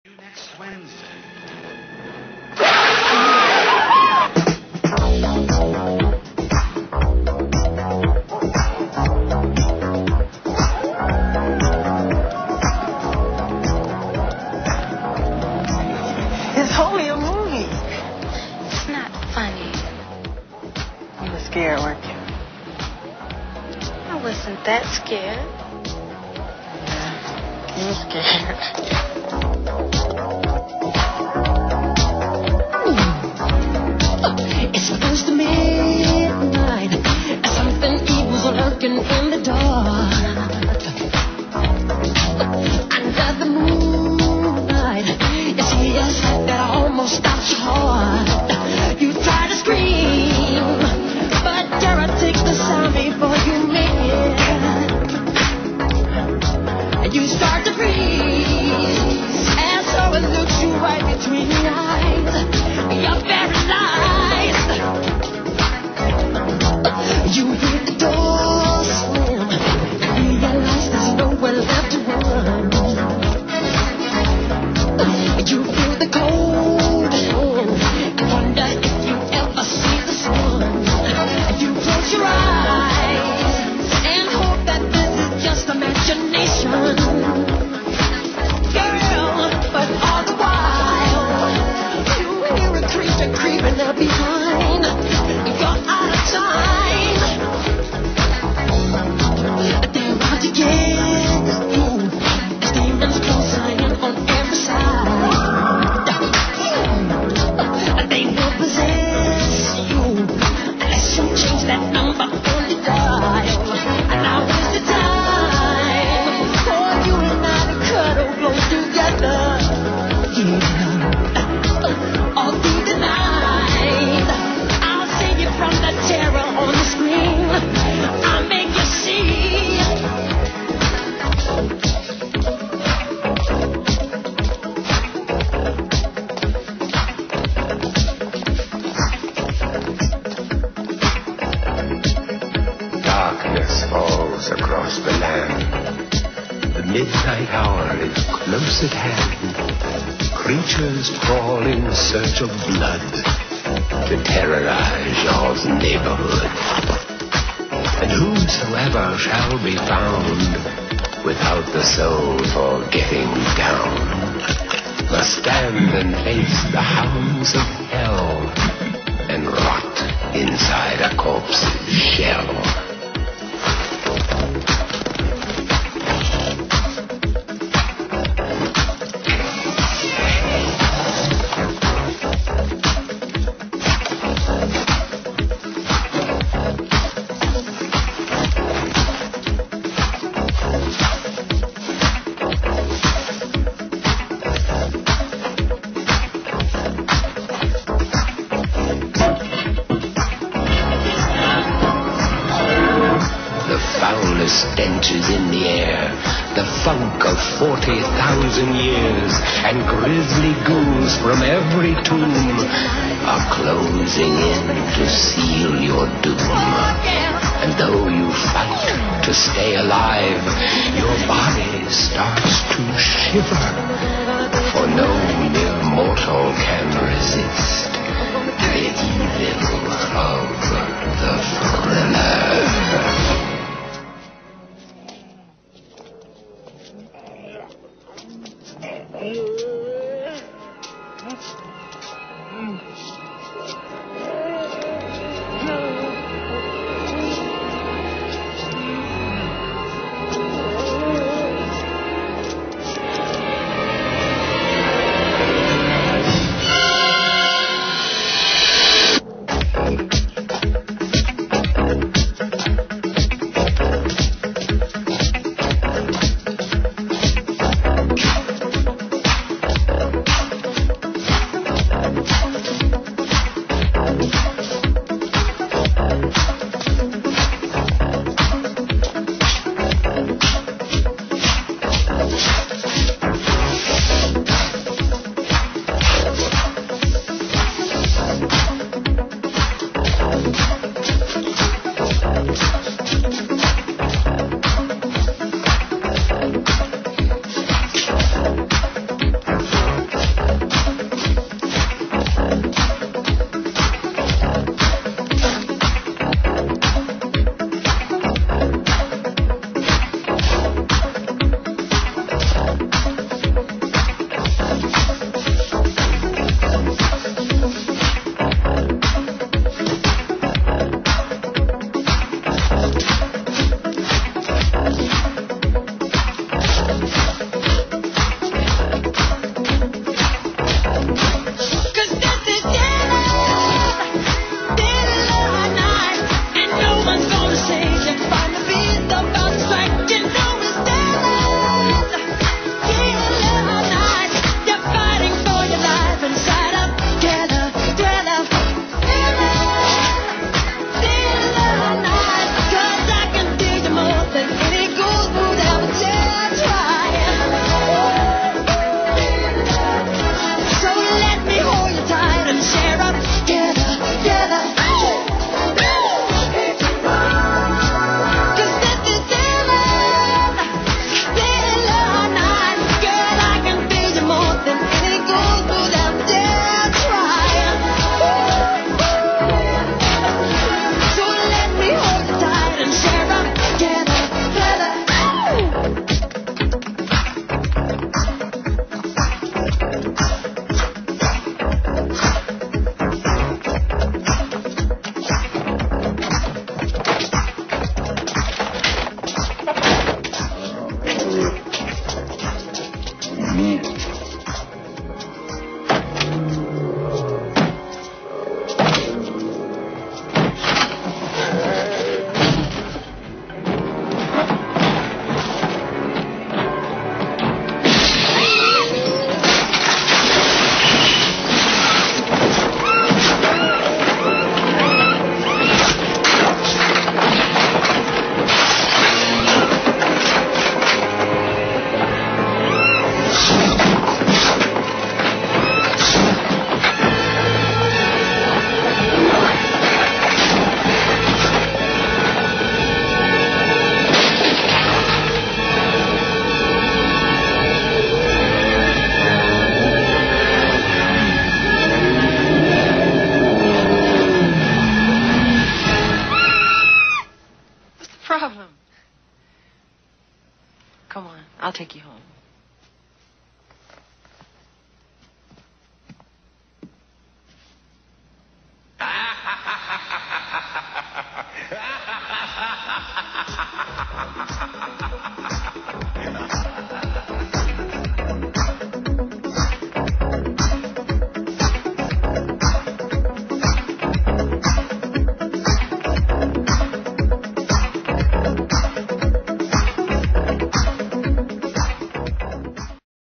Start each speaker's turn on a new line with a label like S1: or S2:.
S1: you next Wednesday.
S2: It's only a movie.
S3: It's not funny.
S2: You were scared, weren't you?
S3: I wasn't that scared.
S2: You were scared.
S4: It's close to midnight, and something evil's lurking in the dark. Under the moonlight, you see a sight that almost stops your heart. You try to scream, but terror takes the sound before you make it. You start to freeze, and so it looks you right between the eyes. You're paralyzed. You hear the door slam, realize there's nowhere left to run. You feel the cold hand, wonder if you ever see the sun. You close your eyes and hope that this is just imagination, girl. But all the while you hear a creature creeping up behind. You're out of time. They're out to get you. There's demons closing in on every side. They will possess you unless you change that number on the dial. Now is the time for you and I to cuddle close together. Yeah. All through the night, I'll save you from the terror on the screen. I'll make you see.
S5: Darkness falls across the land. The midnight hour is close at hand. Creatures crawl in search of blood to terrorize y'all's neighborhood. And whosoever shall be found without the soul for getting down must stand and face the hounds of hell and rot inside a corpse's shell. Stench is in the air, the funk of 40,000 years, and grisly ghouls from every tomb are closing in to seal your doom. And though you fight to stay alive, your body starts to shiver, for no mere mortal